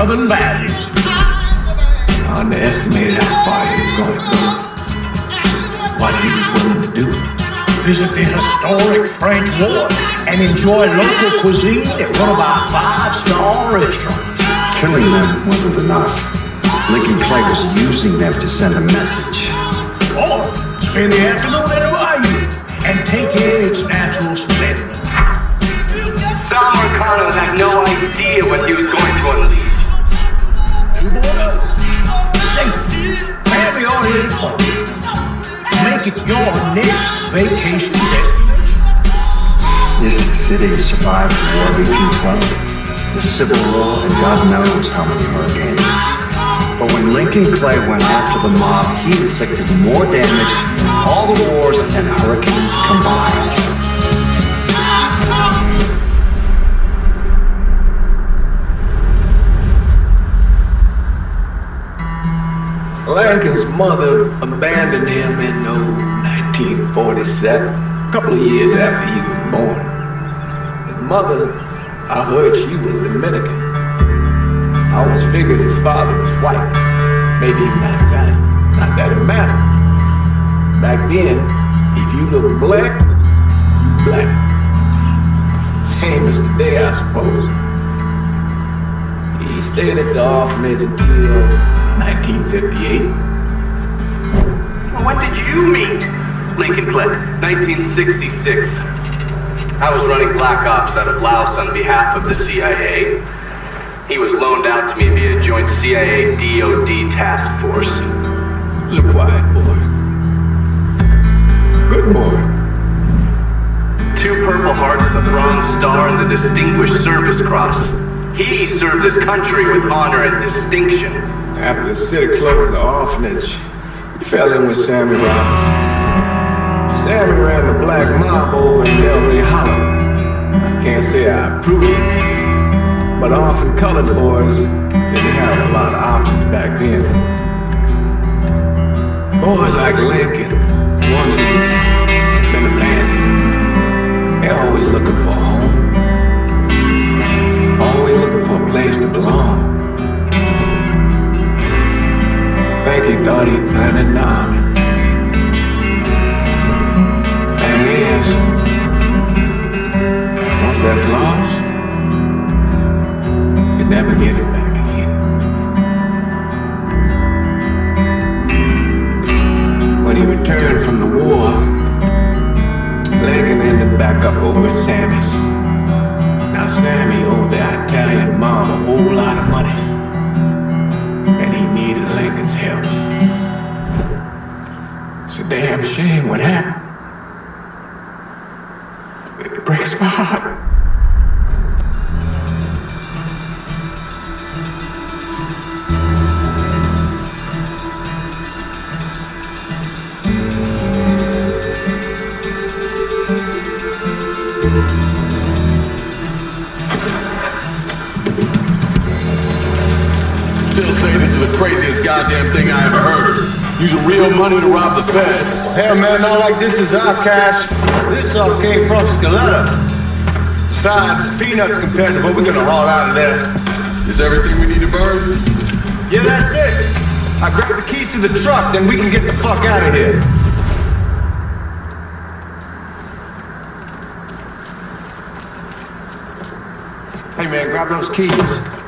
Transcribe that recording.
Southern values. I underestimated how far he was going to go. What he was willing to do. Visit the historic French Ward and enjoy local cuisine at one of our 5-star restaurants. Killing them wasn't enough. Lincoln Clay was using them to send a message. Or spend the afternoon in the bayou and take in its natural splendor. Sal Marcano had no idea what he was going to unleash. New border, safe, family-oriented fun. Make it your next vacation destination. This city survived the War of 1812, the Civil War, and God knows how many hurricanes. But when Lincoln Clay went after the mob, he inflicted more damage than all the wars and hurricanes combined. Lincoln's mother abandoned him in 1947, a couple of years after he was born. His mother, I heard she was Dominican. I always figured his father was white, maybe even Italian. Not that it mattered. Back then, if you look black, you black. Same as today, I suppose. He stayed at the orphanage until 1958. When did you meet Lincoln Clay? 1966. I was running Black Ops out of Laos on behalf of the CIA. He was loaned out to me via joint CIA-DOD task force. He's a quiet boy. Good boy. 2 Purple Hearts, the Bronze Star, and the Distinguished Service Cross. He served his country with honor and distinction. After the city closed the orphanage, he fell in with Sammy Robinson. Sammy ran the black mob over in Delray Hollow. I can't say I approve of it, but orphan colored boys didn't have a lot of options back then. Boys like Lincoln, ones who've been abandoned, they're always looking for a home. Always looking for a place to belong. I think he thought he'd find it in the army. And yes, once that's lost, you never get it back again. When he returned from the war, Lincoln ended back up over at Sammy's. Now Sammy owed the Italian mob a whole lot of money, and he needed Lincoln's help. It's a damn shame what happened. It breaks my heart. Still say this is the craziest goddamn thing I ever heard. Using real money to rob the feds. Hell, man, not like this is our cash. This all came from Scaletta. Besides, peanuts compared to what we're gonna haul out of there. Is everything we need to burn? Yeah, that's it. I grab the keys to the truck, then we can get the fuck out of here. Hey, man, grab those keys.